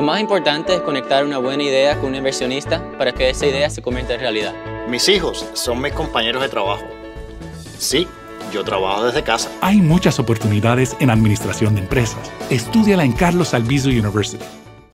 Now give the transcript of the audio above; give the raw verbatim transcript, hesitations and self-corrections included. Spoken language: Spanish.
más importante es conectar una buena idea con un inversionista para que esa idea se convierta en realidad. Mis hijos son mis compañeros de trabajo. Sí, yo trabajo desde casa. Hay muchas oportunidades en administración de empresas. Estúdiala en Carlos Albizu University.